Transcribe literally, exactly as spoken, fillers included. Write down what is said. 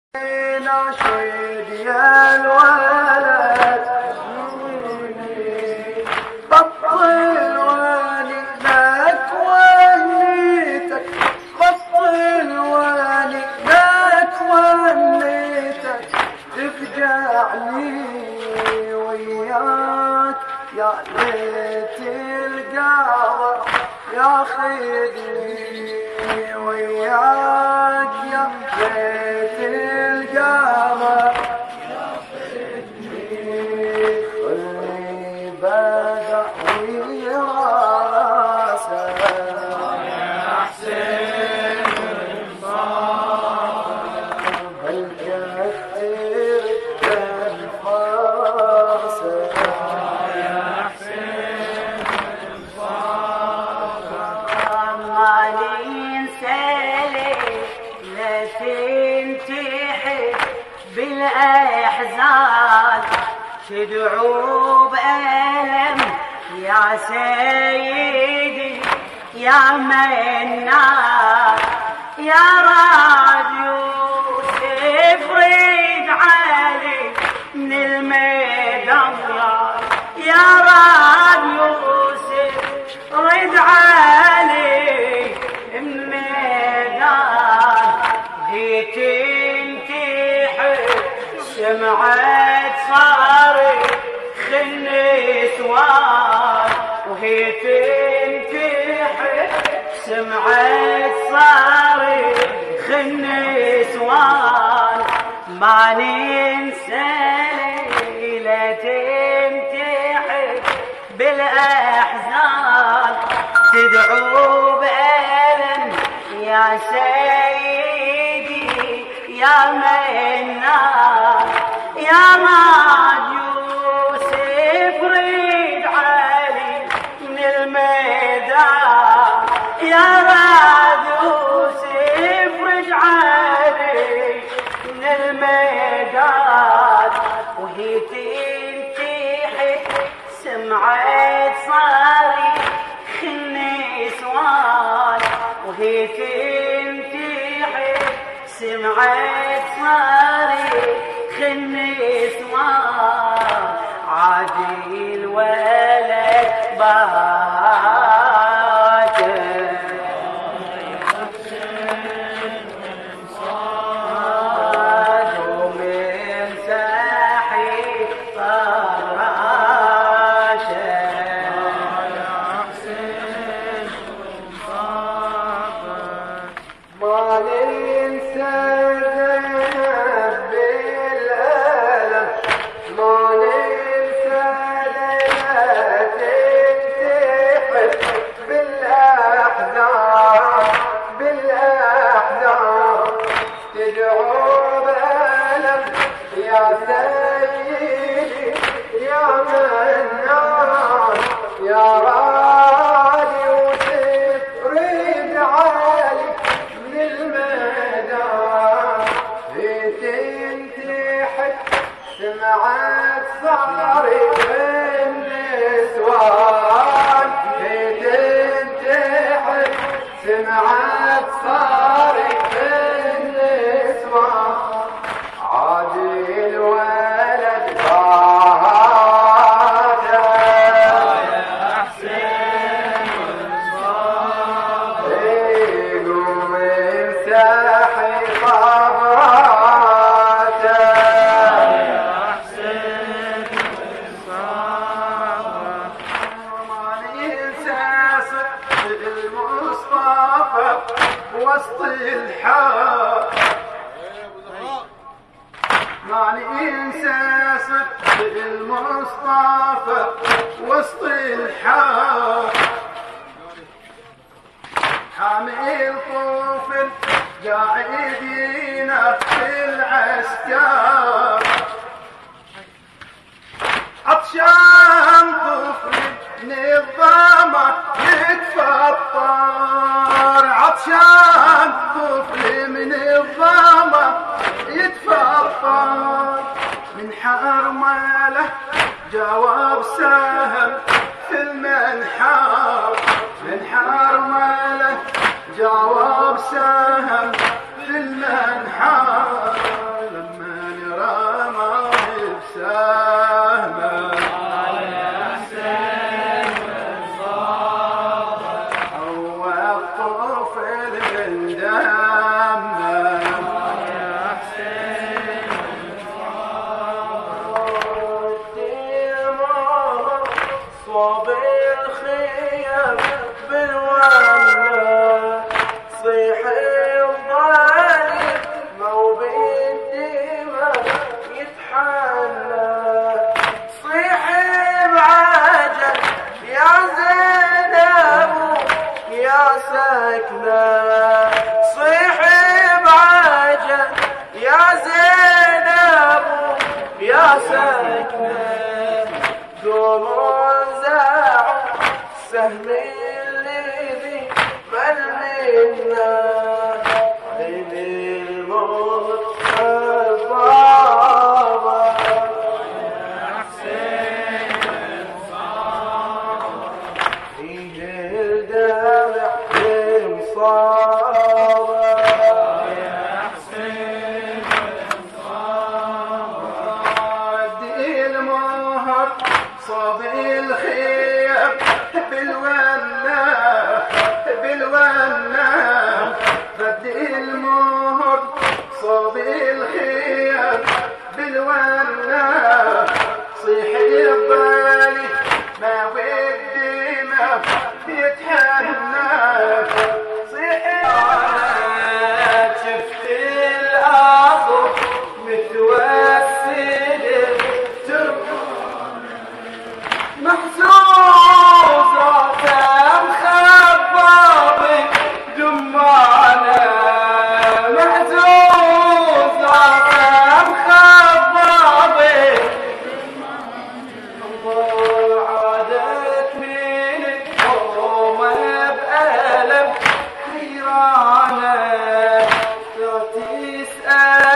ناشد يا الولد بطل والدك ونيتك، بطل والدك ونيتك، تفجعني وياك يا ليت القمر ياخذني وياك يا ليت القمر خلي بدع وراسه يا حسين بل كثر الفاسه يا حسين ما ينسالي لا تنتحي بالأحزان، تدعو بألم يا سيدي يا منان، يا راد يوسف رد علي من الميدان، يا راد يوسف رد علي من الميدان، هي تنتحي سمعت صارخ النسوان، وهي تنتحي سمعت صارخ النسوان، ما ننسى ليلة تنتحي بالأحزان، تدعو بألم يا سيدي يا منان، يا راد يوسف رد علي من الميدان، يا راد يوسف رد علي من الميدان، وهي تنتحي سمعت صارخ النسوان، وهي تنتحي سمعت صارخ النسوان، عادي الولد باكر ومن ساحي فراشه ما ننسى ذهب بالألم، ما ننسى ليلة تنتحي بالأحزان، بالأحزان، تدعو بألم يا سيدي يا منان، يا راد يوسف رد علي من الميدان، هي تنتحي سمعت صارخ النسوان، هي تنتحي سمعت صارخ النسوان، عادي الولد باكر يا حسين قوم انسحي خبراته يا حسين ما ننسى صدق المصطفى وسط الحار، ما ننسى صدق المصطفى وسط الحار، حامل طفل قاعد ينفي العسكر، عطشان طفل نظامه يتفطر، عطشان طفل من الظامه يتفطر، من حرمله جواب سهم في المنحار، من حرمله جواب سهم في المنحار، صاب الخيام بالونا بالونا رد المهر صاب الخيام بالونا صيح الضالي ما ودي ما يتحنى صيح شفت الأرض متوسل محزوزة مخبط دمانة محزوزة مخبط عادت من القوم بألم حيرانة تسأل